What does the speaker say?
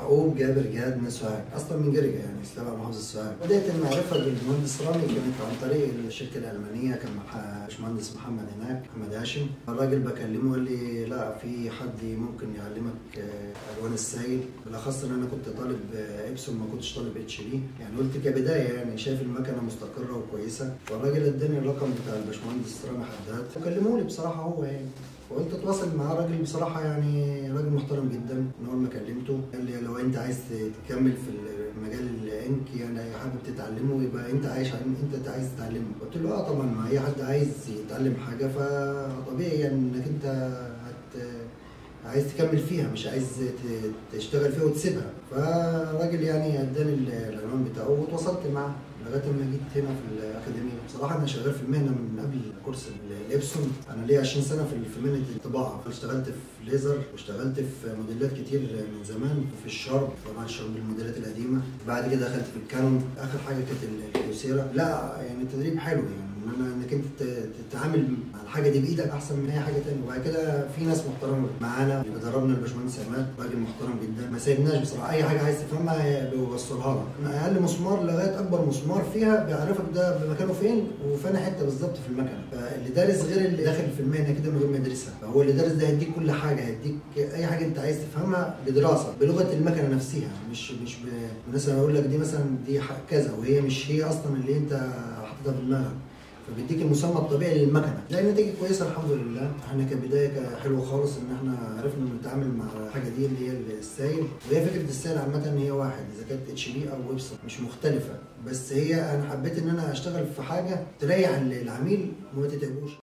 يعقوب جابر جهاد من سوهاج، اصلا من جرجا يعني تبع محافظه سوهاج. بدات المعرفه بالمهندس رامي كانت عن طريق الشركه الالمانيه، كان باشمهندس محمد هناك، محمد هاشم. الراجل بكلمه قال لي لا في حد ممكن يعلمك الوان السائل، بالاخص ان انا كنت طالب ابسون ما كنتش طالب اتش بي، يعني قلت كبدايه يعني شايف المكنه مستقره وكويسه. والراجل اداني الرقم بتاع الباشمهندس رامي حداد وكلموني بصراحه هو يعني، وقلت اتواصل مع راجل بصراحه يعني راجل محترم جدا. من اول ما كلمته قال لي لو انت عايز تكمل في المجال الانك يعني حابب تتعلمه يبقى انت انت عايز تتعلمه. قلت له اه طبعا، ما اي حد عايز يتعلم حاجه فطبيعي يعني انك انت عايز تكمل فيها، مش عايز تشتغل فيها وتسيبها. فالراجل يعني اداني العنوان بتاعه وتواصلت معاه لغايه ما جيت هنا في الاكاديميه. بصراحه انا شغال في المهنه من قبل كورس الابسون، انا ليا 20 سنه في مهنه الطباعه. اشتغلت في ليزر واشتغلت في موديلات كتير من زمان، في الشرب طبعا الشرب الموديلات القديمه. بعد كده دخلت في الكانون، اخر حاجه كانت الكيوسيرا. لا يعني التدريب حلو يعني انك انت تتعامل مع الحاجه دي بايدك احسن من اي حاجه ثانيه. وبعد كده في ناس محترمه معانا، اللي بيدربنا الباشمهندس عماد راجل محترم جدا، ما سايبناش بصراحه. اي حاجه عايز تفهمها بيوصلها لك من اقل مسمار لغايه اكبر مسمار فيها، بيعرفك ده بمكانه فين وفين حته بالظبط في المكنه. فاللي دارس غير اللي داخل في المهنه كده من غير ما يدرسها. فهو اللي دارس ده هيديك كل حاجه، هيديك اي حاجه انت عايز تفهمها بدراسه بلغه المكنه نفسها، مش مثلا اقول لك دي مثلا دي كذا وهي مش هي اصلا اللي انت حاططها في دماغك. فبيديك المسمى الطبيعي للمكنه. لا النتيجه كويسه الحمد لله. احنا كبدايه حلوه خالص ان احنا عرفنا نتعامل مع الحاجه دي اللي هي السائل. وهي فكره السائل عامه ان هي واحد، اذا كانت اتش بي او ويبسون مش مختلفه، بس هي انا حبيت ان انا اشتغل في حاجه تريح العميل وما تتعبوش.